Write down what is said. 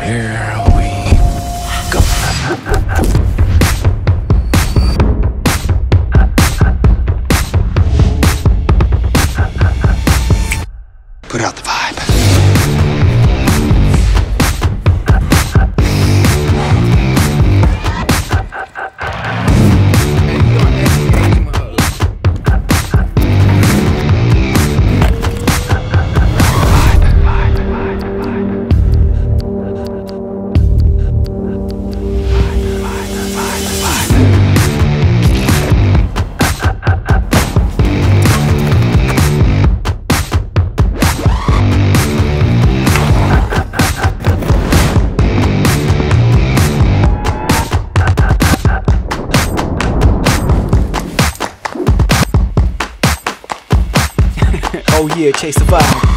Here we go. Put out the vibe. Oh yeah, chase the vibe.